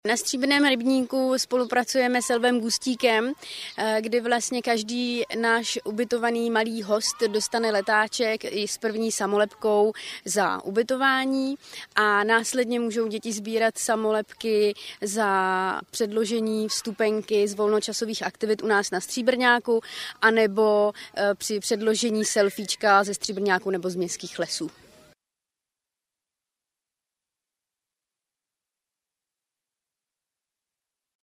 Na Stříbrném rybníku spolupracujeme s Lvem Gustíkem, kdy vlastně každý náš ubytovaný malý host dostane letáček i s první samolepkou za ubytování a následně můžou děti sbírat samolepky za předložení vstupenky z volnočasových aktivit u nás na Stříbrňáku anebo při předložení selfiečka ze Stříbrňáku nebo z městských lesů.